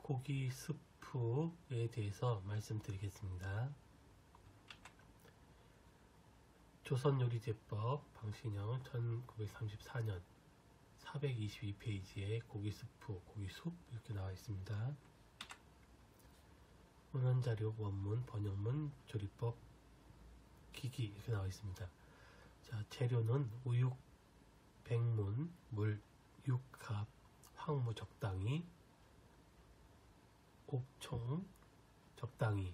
고기 스프에 대해서 말씀드리겠습니다. 조선요리제법 방신형 1934년 422페이지에 고기 스프, 고기 숲 이렇게 나와 있습니다. 문헌자료, 원문, 번역문, 조리법, 기기 이렇게 나와 있습니다. 자, 재료는 우육, 백문, 물, 육합, 황무 적당히, 옥총 적당히,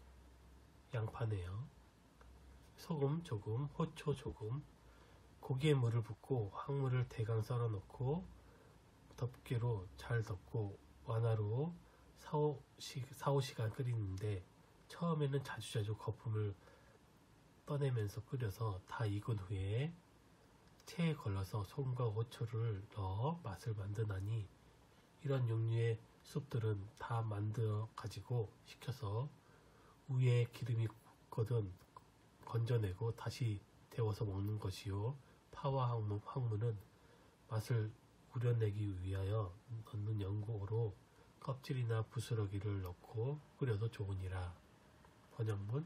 양파네요. 소금 조금, 호초 조금, 고기에 물을 붓고 황무를 대강 썰어 넣고 덮개로 잘 덮고 완화로 4-5시간 끓이는데 처음에는 자주자주 거품을 떠내면서 끓여서 다 익은 후에 체에 걸러서 소금과 호초를 넣어 맛을 만드나니 이런 종류의 숲들은 다 만들어 가지고 식혀서 위에 기름이 굳거든 건져내고 다시 데워서 먹는 것이요. 파와 황무는 맛을 우려내기 위하여 넣는 연고로 껍질이나 부스러기를 넣고 끓여도 좋으니라. 번역문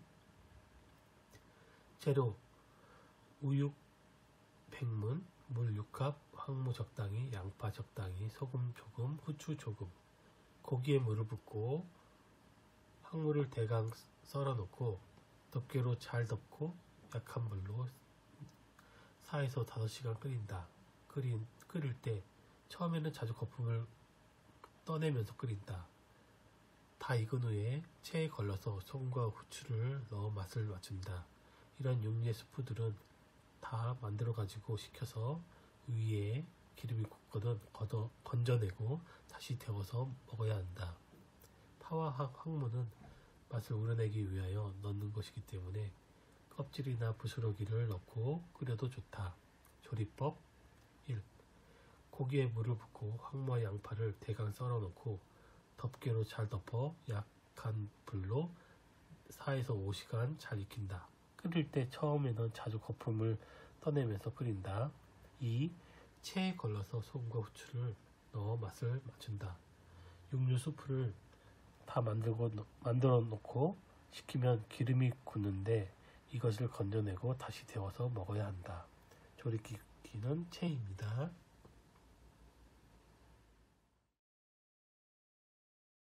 재료 우육 백문, 물 6합, 황무 적당히, 양파 적당히, 소금 조금, 후추 조금. 고기에 물을 붓고 황무를 대강 썰어 놓고 덮개로 잘 덮고 약한 불로 4에서 5시간 끓인다. 끓일 때 처음에는 자주 거품을 떠내면서 끓인다. 다 익은 후에 체에 걸러서 소금과 후추를 넣어 맛을 맞춘다. 이런 용리의 스프들은 다 만들어 가지고 식혀서 위에 기름이 굳거든 건져내고 다시 데워서 먹어야 한다. 파와 황무는 맛을 우려내기 위하여 넣는 것이기 때문에 껍질이나 부스러기를 넣고 끓여도 좋다. 조리법 1. 고기에 물을 붓고 황무와 양파를 대강 썰어 놓고 덮개로 잘 덮어 약한 불로 4에서 5시간 잘 익힌다. 끓일 때 처음에는 자주 거품을 떠내면서 끓인다. 2. 체에 걸러서 소금과 후추를 넣어 맛을 맞춘다. 육류 수프를 다 만들어 놓고 식히면 기름이 굳는데 이것을 건져내고 다시 데워서 먹어야 한다. 조리기기는 체입니다.